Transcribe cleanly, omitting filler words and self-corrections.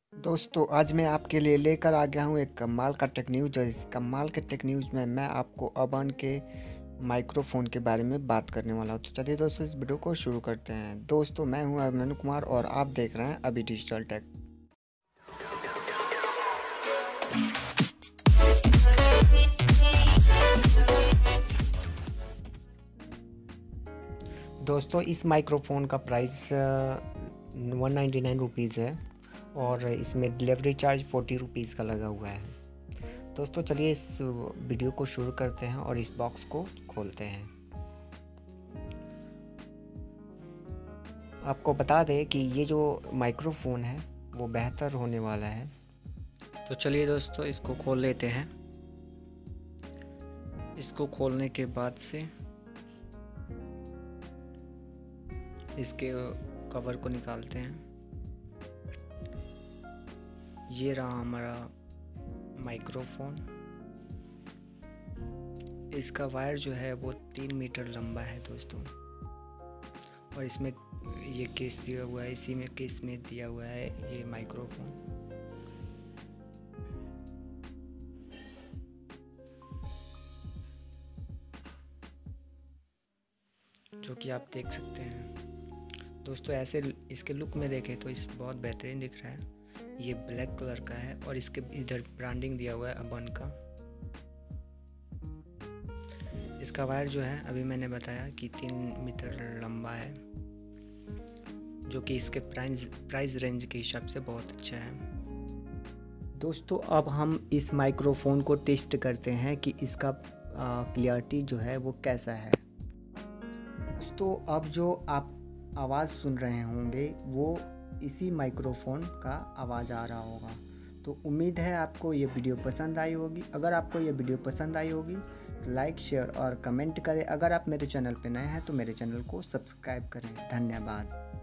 दोस्तों आज मैं आपके लिए लेकर आ गया हूँ एक कमाल का टेक न्यूज़। और इस कमाल के टेक न्यूज़ में मैं आपको अबन के माइक्रोफोन के बारे में बात करने वाला हूँ। तो चलिए दोस्तों इस वीडियो को शुरू करते हैं। दोस्तों मैं हूँ अभिमन्यु कुमार और आप देख रहे हैं अभी डिजिटल टेक। दोस्तों इस माइक्रोफोन का प्राइस 199 रुपीज़ है और इसमें डिलीवरी चार्ज 40 रुपीज़ का लगा हुआ है। दोस्तों चलिए इस वीडियो को शुरू करते हैं और इस बॉक्स को खोलते हैं। आपको बता दें कि ये जो माइक्रोफोन है वो बेहतर होने वाला है। तो चलिए दोस्तों इसको खोल लेते हैं। इसको खोलने के बाद से इसके कवर को निकालते हैं। ये रहा हमारा माइक्रोफोन। इसका वायर जो है वो 3 मीटर लंबा है दोस्तों, और इसमें ये केस दिया हुआ है, इसी में केस में दिया हुआ है ये माइक्रोफोन। जो कि आप देख सकते हैं दोस्तों। ऐसे इसके लुक में देखें तो इस बहुत बेहतरीन दिख रहा है। ये ब्लैक कलर का है और इसके इधर ब्रांडिंग दिया हुआ है अबन का। इसका वायर जो है अभी मैंने बताया कि 3 मीटर लंबा है, जो कि इसके प्राइस रेंज के हिसाब से बहुत अच्छा है। दोस्तों अब हम इस माइक्रोफोन को टेस्ट करते हैं कि इसका क्लियरिटी जो है वो कैसा है। दोस्तों अब जो आप आवाज़ सुन रहे होंगे वो इसी माइक्रोफोन का आवाज़ आ रहा होगा। तो उम्मीद है आपको ये वीडियो पसंद आई होगी। अगर आपको ये वीडियो पसंद आई होगी तो लाइक, शेयर और कमेंट करें। अगर आप मेरे चैनल पर नए हैं तो मेरे चैनल को सब्सक्राइब करें। धन्यवाद।